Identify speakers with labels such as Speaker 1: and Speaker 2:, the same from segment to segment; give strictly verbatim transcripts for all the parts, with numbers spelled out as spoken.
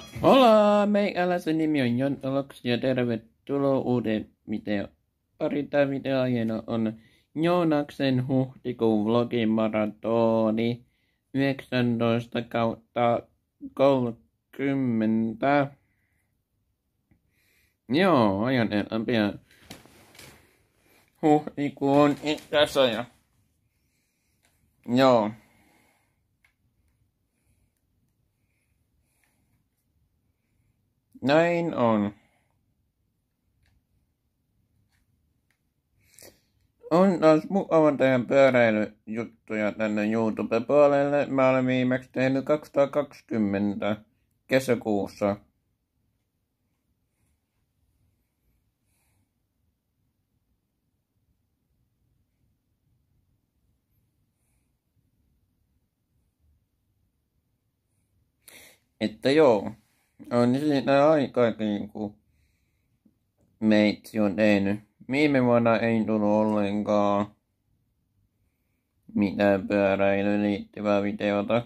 Speaker 1: Hola, meikäläisen nimi on Jon Aloksi ja tervetuloa uuden video. Pari tää videoaiheena on Joonaksen huhtikuun vlogimaratoni yhdeksäntoista kautta kolmekymmentä. Joo, ajatellaan pian. Huhtikuu on ikässä ja... Joo. Näin on. On taas mukava tehdä pyöräilyjuttuja tänne YouTube-puolelle. Mä olen viimeksi tehnyt kaksituhattakaksikymmentä kesäkuussa. Että joo, on siitä aikaakin, kun meitsi on tehnyt. Viime vuonna ei tullut ollenkaan mitään pyöräilyyn liittyvää videota.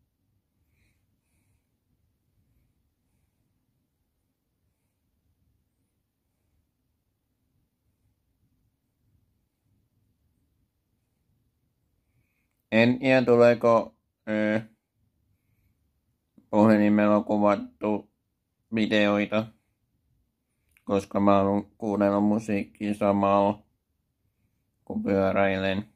Speaker 1: En tiedä tuleeko öö, puhelimella kuvattu videoita, koska mä haluan kuunnella musiikkia samalla kun pyöräilen.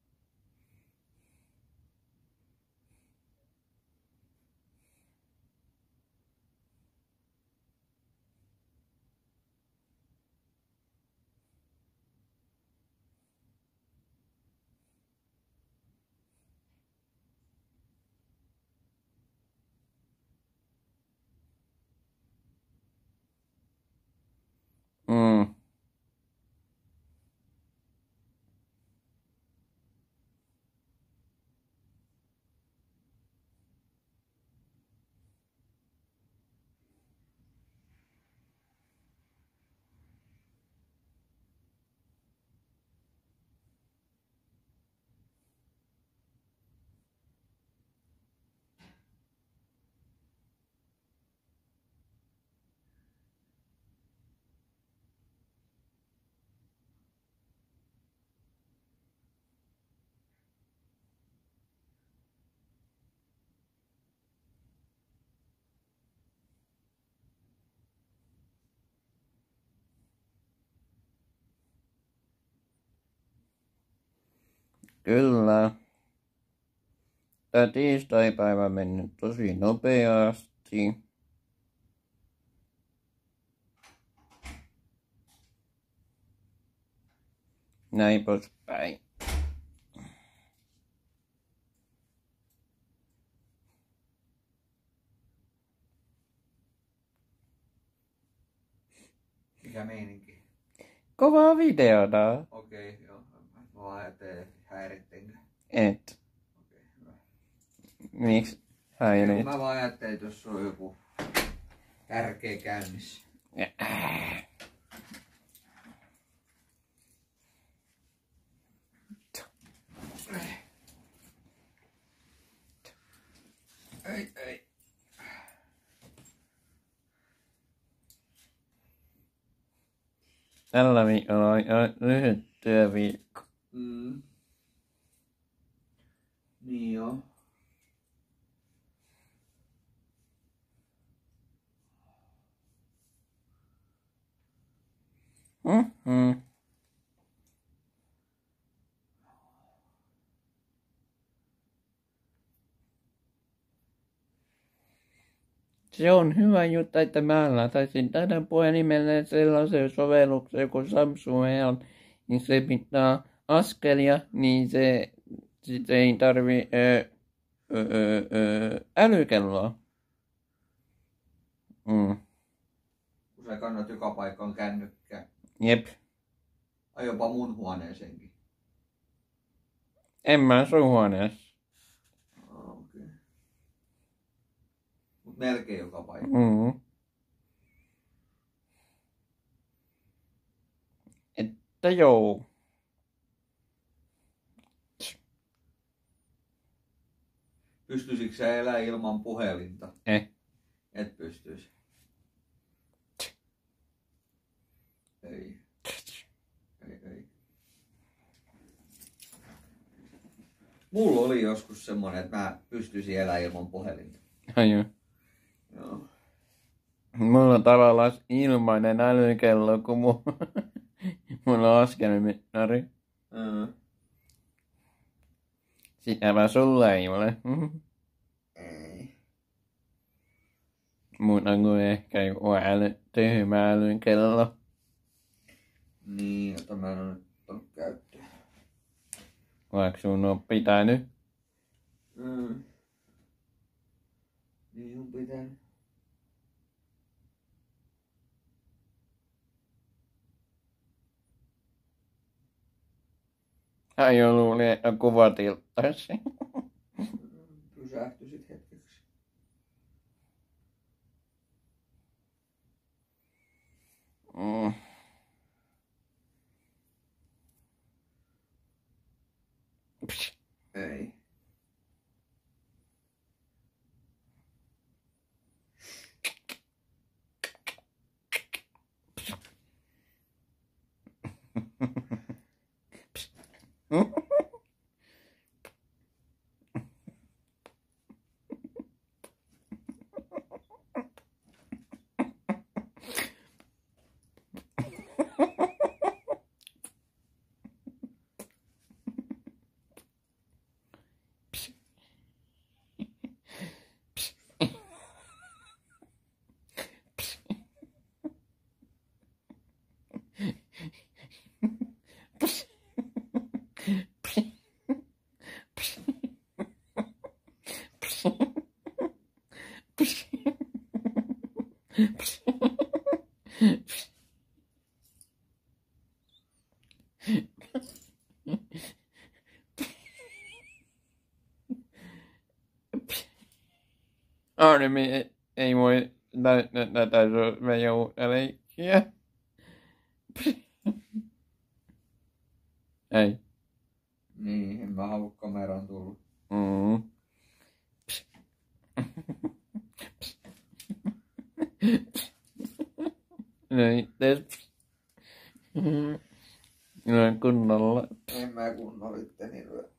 Speaker 1: Mm. Kyllä. Tää tiistaipäivä on mennyt tosi nopeasti. Näin poispäin.
Speaker 2: Mikä meininki?
Speaker 1: Kovaa videota.
Speaker 2: Okei, okay, joo. Mä vaan ajattelin, häirittenkö.
Speaker 1: Et.
Speaker 2: Okei, okay, hyvä.
Speaker 1: Miks häirit?
Speaker 2: Mä vaan ajattelin, että jos on joku tärkeä käynnissä. Ei, ei.
Speaker 1: Tällä viikolla on lyhyt työviikko.
Speaker 2: Mm. Niin joo.
Speaker 1: Mm-hmm. Se on hyvä juttu, että mä lataisin tätä puhelimelle sellaisen sovelluksen kuin Samsung Health, niin se pitää askelia, niin se sit ei tarvi öö, öö, öö, älykelloa. Mm.
Speaker 2: Kun sä kannat joka paikkaan kännykkää.
Speaker 1: Jep.
Speaker 2: Ai jopa mun huoneeseenkin.
Speaker 1: En mä sun huoneessa.
Speaker 2: Oh, okei. Okay. Mut melkein joka paikka.
Speaker 1: Mm. Että joo.
Speaker 2: Pystyisikö sä elää ilman puhelinta?
Speaker 1: Eh.
Speaker 2: Et pystyis. Ei. Ei, ei. Mulla oli joskus semmonen, että mä pystyisin elämään ilman puhelinta.
Speaker 1: Ai joo.
Speaker 2: Joo.
Speaker 1: Mulla on tavallaan ilmainen älykello, kun mulla, mulla on askelmittari.
Speaker 2: Mm.
Speaker 1: Sitäpä sulla ei ole.
Speaker 2: Ei.
Speaker 1: Muuta kuin ehkä joku äly, tyhmä älykello.
Speaker 2: Niin, jota mä en oo nyt ottanut käyttöön.
Speaker 1: Vaikka sun on pitänyt.
Speaker 2: Mm. Niin on pitänyt.
Speaker 1: Ai joo, luulin, että kuva tilttaisi.
Speaker 2: Pysähtyisit hetkeksi.
Speaker 1: Mm. Psh.
Speaker 2: Ei.
Speaker 1: Arnemi ei, ei voi näyttää tätä meidän uutta leikkiä. Ei.
Speaker 2: Niin, en mä halua kameraan tullut.
Speaker 1: Mm. Näin teet. Noin kunnolla.
Speaker 2: En mä kunnolla itteni lyö.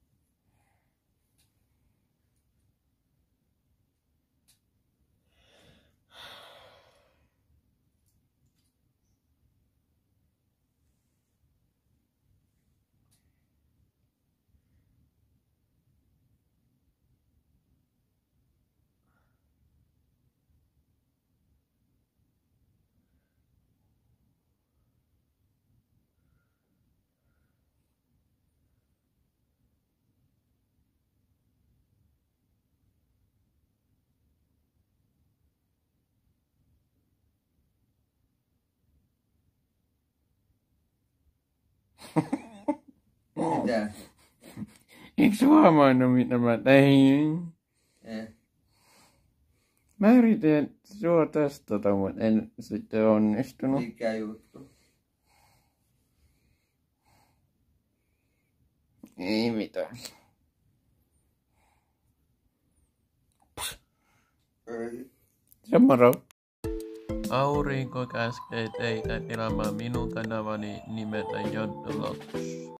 Speaker 2: Mitä?
Speaker 1: Eikö sä huomannut, mitä mä tein?
Speaker 2: Eh.
Speaker 1: Mä yritin sua testata, mutta en sitten onnistunut.
Speaker 2: Mikä juttu?
Speaker 1: Ei mitään.
Speaker 2: Ei.
Speaker 1: Se moro. Aurinko käskee teitä tilaamaan minun kanavani nimeltä Jontolotus.